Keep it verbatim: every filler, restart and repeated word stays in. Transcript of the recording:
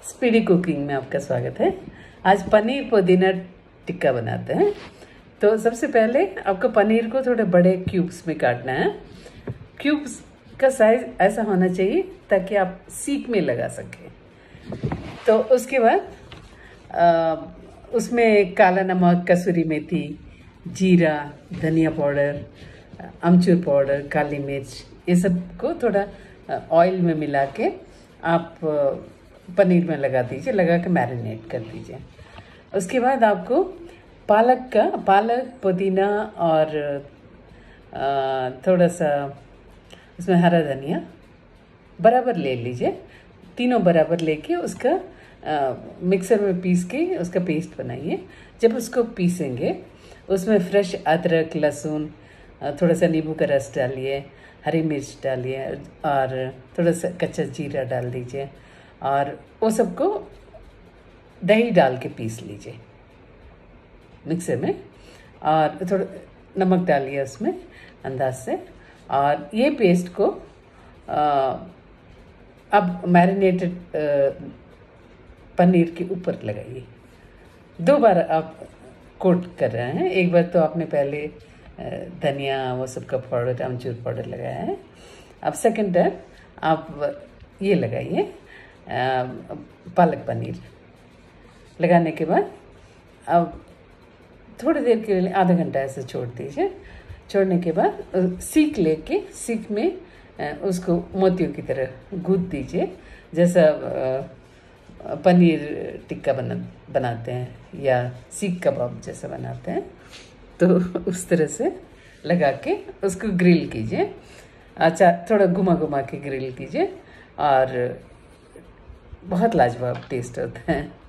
Speedy cooking में आपका स्वागत है। आज पनीर पुदीना टिक्का बनाते हैं। तो सबसे पहले आपको पनीर को थोड़े बड़े क्यूब्स में काटना है। क्यूब्स का साइज ऐसा होना चाहिए ताकि आप सीक में लगा सकें। तो उसके बाद उसमें काला नमक, कसूरी मेथी, जीरा, धनिया पाउडर, अमचूर पाउडर, काली मिर्च, ये सब को थोड़ा ऑयल में मिला के आप पनीर में लगा दीजिए, लगा के मैरिनेट कर दीजिए। उसके बाद आपको पालक का पालक पुदीना और थोड़ा सा उसमें हरा धनिया बराबर ले लीजिए। तीनों बराबर लेके उसका आ, मिक्सर में पीस के उसका पेस्ट बनाइए। जब उसको पीसेंगे उसमें फ्रेश अदरक, लहसुन, थोड़ा सा नींबू का रस डालिए, हरी मिर्च डालिए और थोड़ा सा कच्चा जीरा डाल दीजिए और वो सबको दही डाल के पीस लीजिए मिक्सर में। और थोड़ा नमक डालिए उसमें अंदाज से। और ये पेस्ट को आ, अब मैरिनेटेड पनीर के ऊपर लगाइए। दो बार आप कोट कर रहे हैं। एक बार तो आपने पहले धनिया वो सब का पाउडर, अमचूर पाउडर लगाया है। अब सेकंड टाइम आप ये लगाइए पालक पनीर। लगाने के बाद अब थोड़ी देर के लिए आधा घंटा ऐसे छोड़ दीजिए। छोड़ने के बाद सीख लेके सीख में उसको मोतियों की तरह गूंथ दीजिए, जैसा पनीर टिक्का बना बनाते हैं या सीख कबाब जैसा बनाते हैं। तो उस तरह से लगा के उसको ग्रिल कीजिए। अच्छा, थोड़ा घुमा घुमा के ग्रिल कीजिए और बहुत लाजवाब टेस्ट होता है।